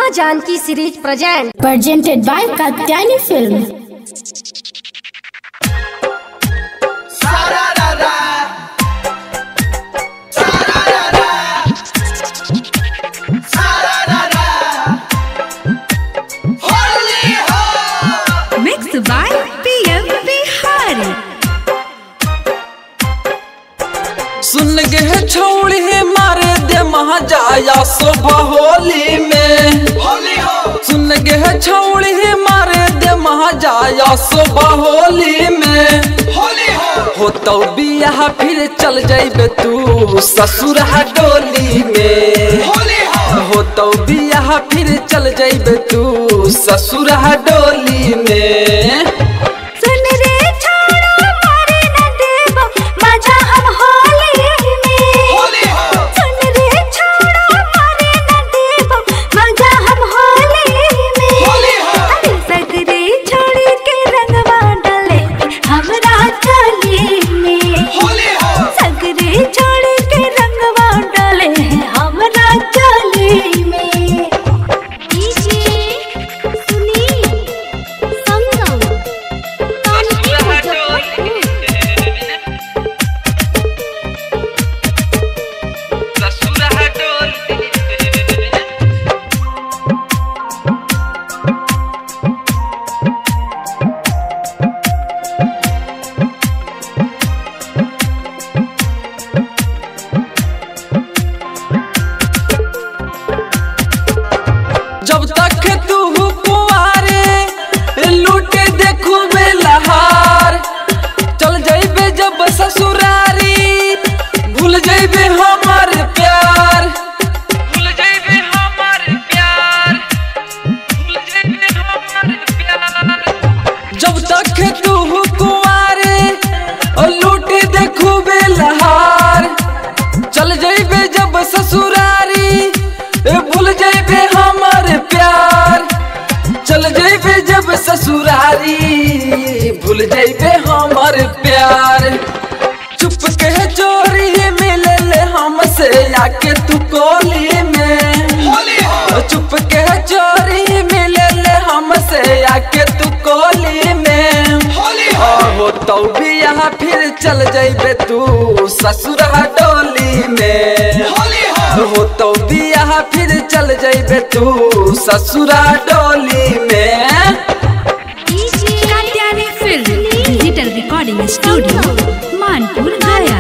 माँ Janaki series presented by Katyani Film. Mixed by PM Bihari. सुन गे छोड़ी मारे दे महाजाया शोभा होली में। सुन गे छोड़ी मारे दे महाजाया शोभा होली में। हो तो बियाह फिर चल जाइबे तू ससुर डोली में। हो तो बियाह फिर चल जाइबे तू ससुर डोली में। जब तक तू कुआरे लूटे देखू बेलहार। चल जाइबे जब ससुरारी भूल जाइबे हमार प्यार। भूल जाइबे हमार प्यार। भूल जाइबे हमार प्यार। जब तक तू कुआरे लूटे देखू बेलहार। चल जाइबे जब ससुरारी भूल जाइबे हमार प्यार। चल जाइबे जब ससुरारी भूल जाइबे हमार प्यार। चुप के चोरी मिले ले हमसे आके तू कोली में। चुप के चोरी मिले ले हमसे आके तू कोली में। हो तो बियाह फिर चल जाइबे तू ससुर डोली में। हो तो बियाह फिर चल जाइबे तू ससुरा डोली में। Katyani Film Digital Recording Studio Manpur Gaya.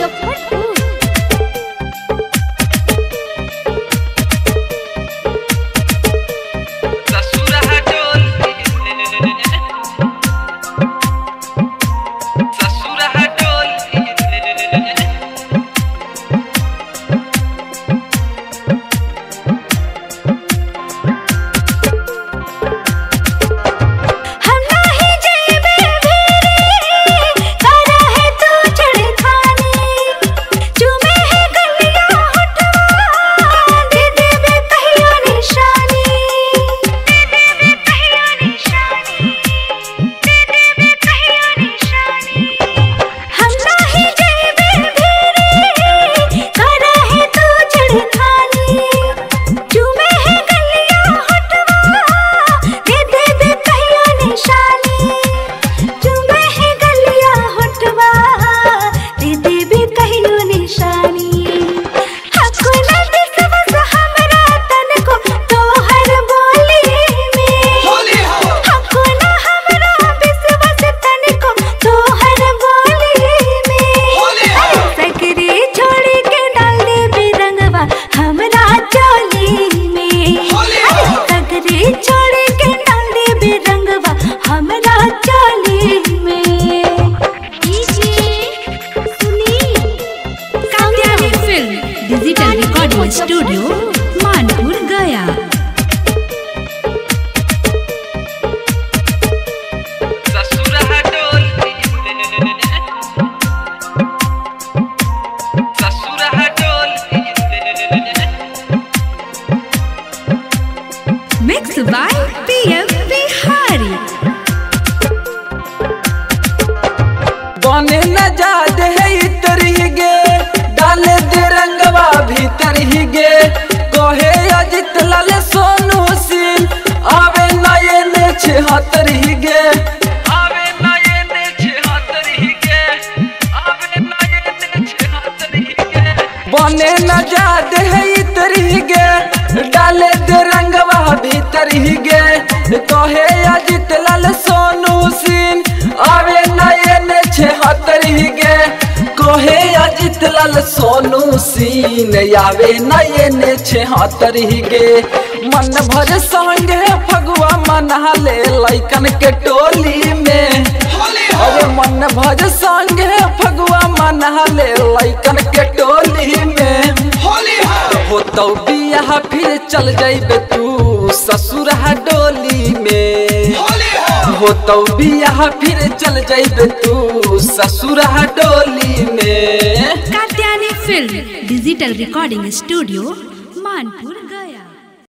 Digital Recording Studio Manpur Gaya. Mixed by PM Bihari. बने न जा दे इतर ही गे डाले दे रंगवा भीतर ही गे। कहे अजित लाल सोनू 76 गे आवे ना एने 76 गे आवे ना एने 76 गे बने न जा दे इतरी गे डाले दे रंगवा भीतर ही गे कहे अजित लाल सोनू सिंह आवे न एने 76 गे कहे अजित लाल सोनू सिंह आवे न एने 76 गे मन भर संगे फगुआ मना ले लइकन के टोली में अरे मन भर संगे फगुआ मना ले लइकन के टोली में हो तो बियाह फिर चल जाइबे तू ससुरा डोली में हो तो बियाह फिर चल जाइबे तू ससुरा डोली में। Katyayani film digital recording studio Manpur.